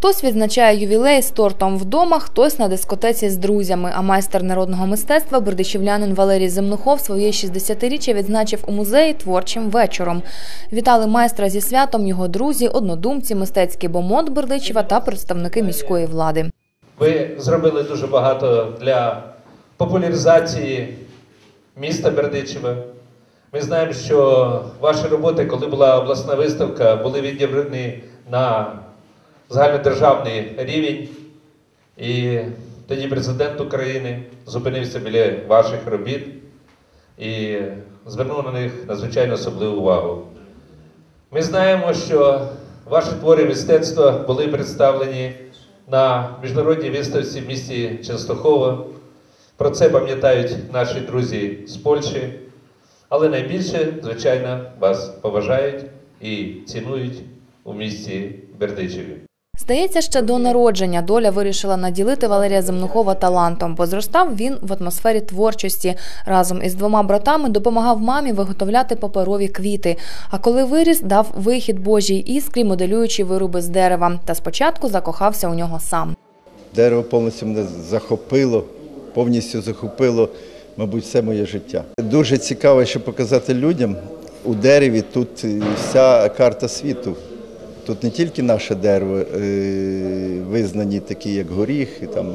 Хтось відзначає ювілей з тортом вдома, хтось на дискотеці з друзями. А майстер народного мистецтва, бердичівлянин Валерій Земнухов своє 60-річчя відзначив у музеї творчим вечором. Вітали майстра зі святом його друзі, однодумці, мистецький бомонд Бердичева та представники міської влади. Ви зробили дуже багато для популяризації міста Бердичева. Ми знаємо, що ваші роботи, коли була обласна виставка, були відібрані на загальнодержавний рівень. І тоді президент України зупинився біля ваших робіт і звернув на них надзвичайно особливу увагу. Ми знаємо, що ваші твори мистецтва були представлені на міжнародній виставці в місті Częstochowa. Про це пам'ятають наші друзі з Польщі. Але найбільше, звичайно, вас поважають і цінують у місті Бердичеві. Здається, ще до народження доля вирішила наділити Валерія Земнухова талантом, бо зростав він в атмосфері творчості. Разом із двома братами допомагав мамі виготовляти паперові квіти. А коли виріс, дав вихід Божій іскрі, моделюючи вироби з дерева. Та спочатку закохався у нього сам. Дерево повністю мене повністю захопило, мабуть, все моє життя. Дуже цікаво, що показати людям. У дереві тут вся карта світу. Тут не тільки наше дерево, визнані такі, як горіх, там,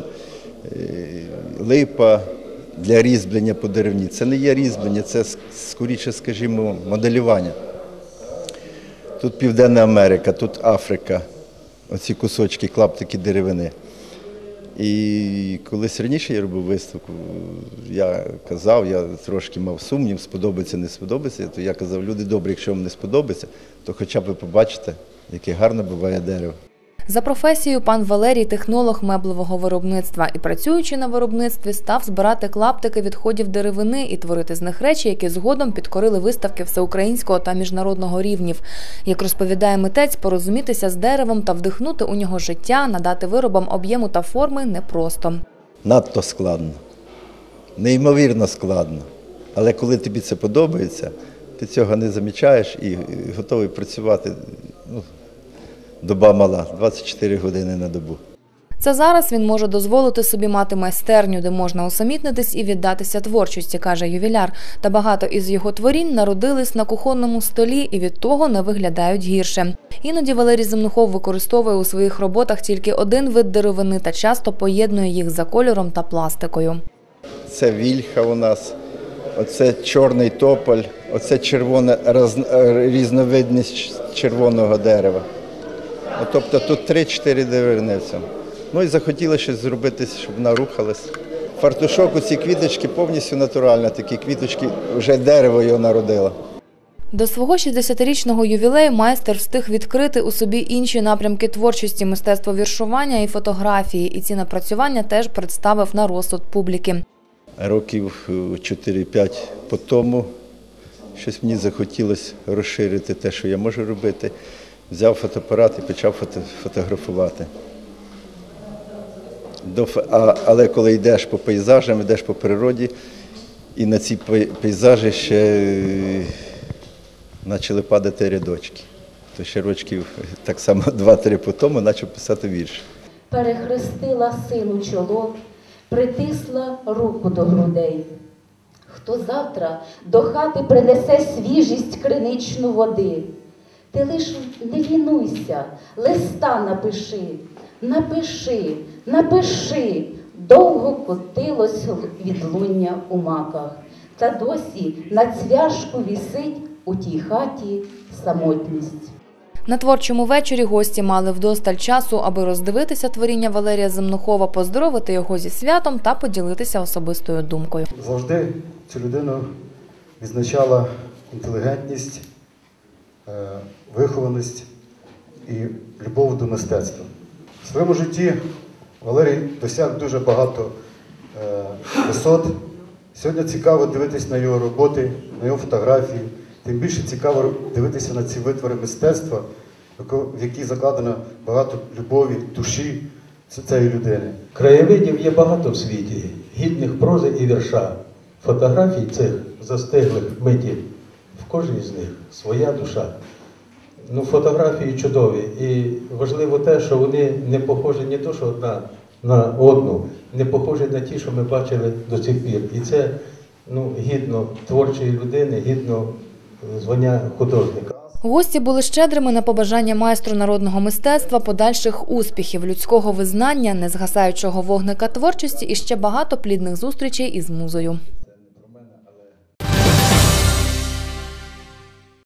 липа для різьблення по деревні. Це не є різьблення, це скоріше, скажімо, моделювання. Тут Південна Америка, тут Африка, оці кусочки, клаптики деревини. І колись раніше я робив виставку, я казав, я трошки мав сумнів, сподобається, не сподобається, то я казав, люди добрі, якщо вам не сподобається, то хоча б ви побачите, яке гарне буває дерево. За професією пан Валерій – технолог меблевого виробництва і, працюючи на виробництві, став збирати клаптики відходів деревини і творити з них речі, які згодом підкорили виставки всеукраїнського та міжнародного рівнів. Як розповідає митець, порозумітися з деревом та вдихнути у нього життя, надати виробам об'єму та форми непросто. Надто складно, неймовірно складно, але коли тобі це подобається, ти цього не замічаєш і готовий працювати. Доба мала, 24 години на добу. Це зараз він може дозволити собі мати майстерню, де можна усамітнитись і віддатися творчості, каже ювіляр. Та багато із його творінь народились на кухонному столі і від того не виглядають гірше. Іноді Валерій Земнухов використовує у своїх роботах тільки один вид деревини та часто поєднує їх за кольором та пластикою. Це вільха у нас, оце чорний тополь, оце червона різновидність червоного дерева. Тобто тут 3-4 деревини в цьому. Ну і захотіли щось зробити, щоб вона рухалась. Фартушок, оці квіточки повністю натуральні, такі квіточки, вже дерево його народило. До свого 60-річного ювілею майстер встиг відкрити у собі інші напрямки творчості, мистецтво віршування і фотографії. І ці напрацювання теж представив на розсуд публіки. Років 4-5 по тому щось мені захотілося розширити те, що я можу робити. Взяв фотоапарат і почав фотографувати. Але коли йдеш по пейзажам, йдеш по природі, і на ці пейзажі ще почали падати рядочки. То ще рочків так само 2-3 по тому почав писати вірш. Перехрестила сину чоло, притисла руку до грудей. Хто завтра до хати принесе свіжість криничну води? Ти лиш не лінуйся, листа напиши, напиши, напиши. Довго котилось відлуння у маках, та досі на цвяшку вісить у тій хаті самотність. На творчому вечорі гості мали вдосталь часу, аби роздивитися творіння Валерія Земнухова, поздоровити його зі святом та поділитися особистою думкою. Завжди цю людину відзначала інтелігентність, вихованість і любов до мистецтва. В своєму житті Валерій досяг дуже багато висот. Сьогодні цікаво дивитися на його роботи, на його фотографії. Тим більше цікаво дивитися на ці витвори мистецтва, в які закладено багато любові, душі цієї людини. Краєвидів є багато в світі, гідних прози і вірша. Фотографій цих застиглих митів, в кожній з них своя душа. фотографії чудові. І важливо те, що вони не похожі не то, що одна на одну, не похожі на ті, що ми бачили до цих пір. І це гідно творчої людини, гідно звання художника. Гості були щедрими на побажання майстру народного мистецтва, подальших успіхів, людського визнання, незгасаючого вогника творчості і ще багато плідних зустрічей із музою.